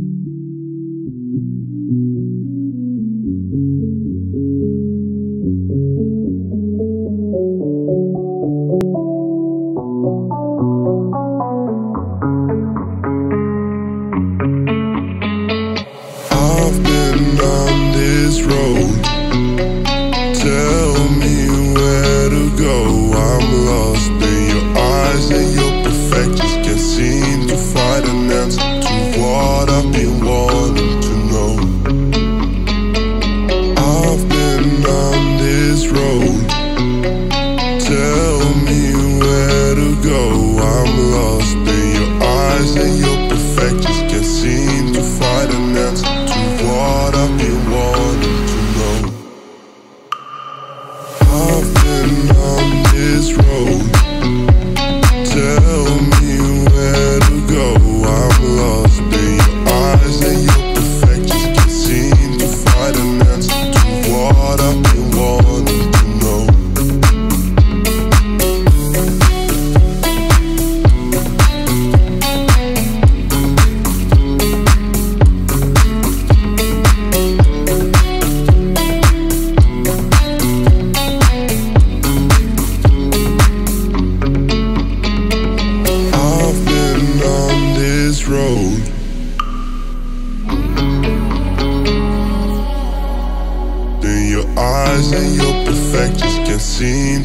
I've been on this road. Tell me where to go. I'm lost in your eyes and your perfections can't seem to find an answer to what I've been wanting to know. I've been on this road. Tell me where to go. I'm lost in your eyes and your perfections can't seem to find an answer to what I've been wanting to know. I've been on this road. Tell me where to go. I'm lost in your eyes and your perfections can't seem to find an answer to what I've been wanting to know. I've been on this road. In your eyes and your perfections can't seem.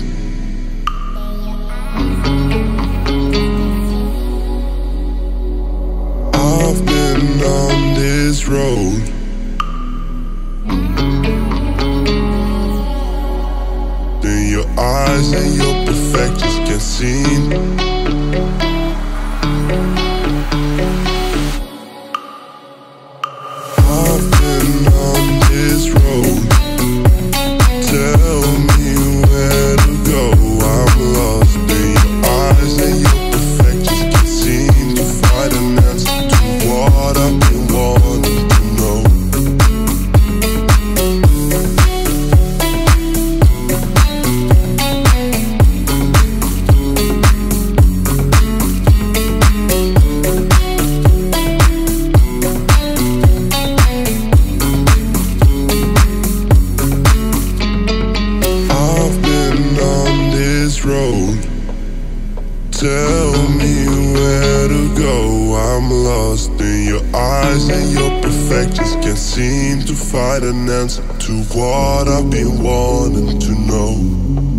I've been on this road. In your eyes and your perfections can't seem. I've been on this road. Tell me where to go. I'm lost in your eyes and your perfections can't seem to find an answer to what I've been wanting to know. I've been on this road. Tell me where to go. I'm lost in your eyes and your perfections can't seem to find an answer to what I've been wanting to know.